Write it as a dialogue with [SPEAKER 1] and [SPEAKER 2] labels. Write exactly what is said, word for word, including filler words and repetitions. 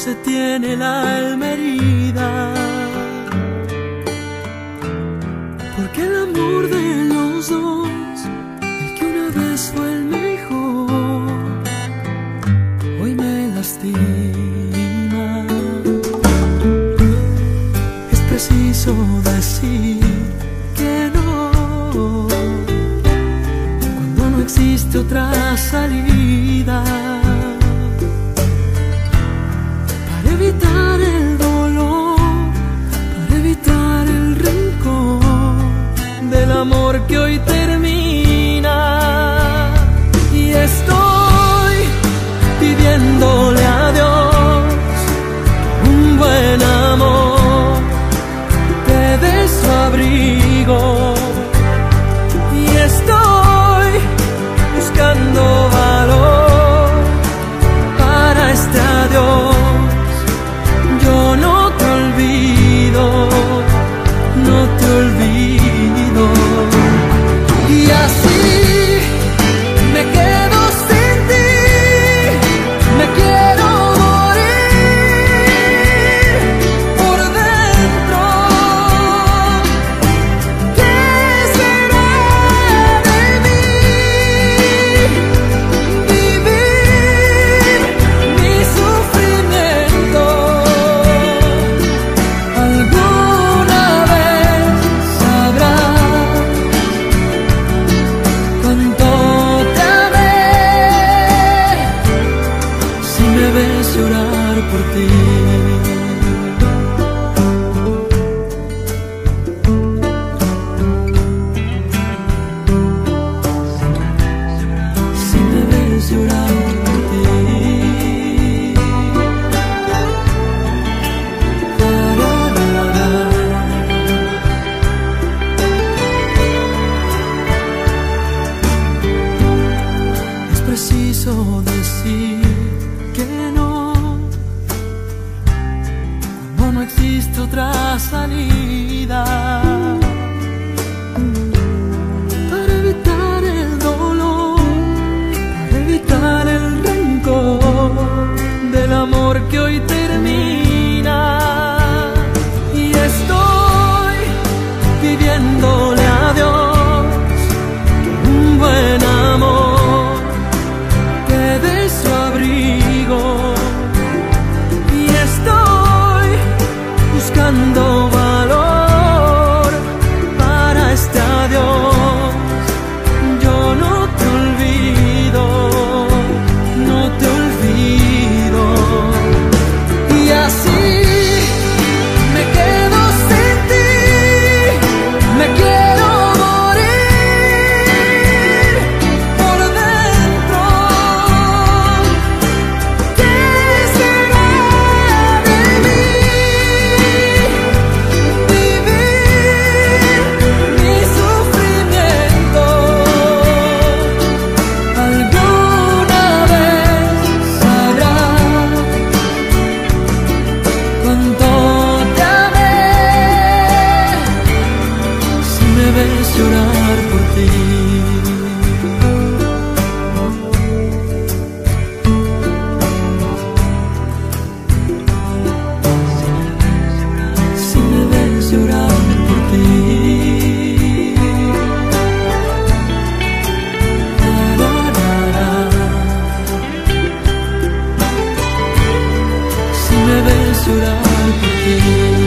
[SPEAKER 1] se tiene el alma herida, porque el amor de los dos, el que una vez fue el mejor, hoy me lastima. Es preciso decir que no, cuando no existe otra salida, para evitar el dolor, para evitar el rencor del amor que hoy termina. Y estoy pidiéndole a Dios un buen amor, te dé su abrigo. Y estoy buscando valor para este adiós. Yo no te olvido, no te olvido. Y así me quedo sin ti, me quiero morir por dentro. ¿Qué será de mí? Vivir mi sufrimiento. Alguna vez sabrás cuánto te amé, si me ves llorar por ti. Si me ves llorar por ti. Es preciso decir que no, cuando no existe otra salida, para evitar el dolor, para evitar el rencor del amor que hoy termina. Y estoy pidiéndole a Dios un buen amor, te dé su abrigo. Y estoy buscando valor para este adiós. Yo no te olvido, no te olvido. Y así me quedo sin ti, me quiero morir por dentro. ¿Qué será de mí? Vivir mi sufrimiento. Alguna vez sabrás cuánto te amé, si me ves llorar por ti. Si me ves llorar por ti. La, la, la, la. Si me ves llorar por ti.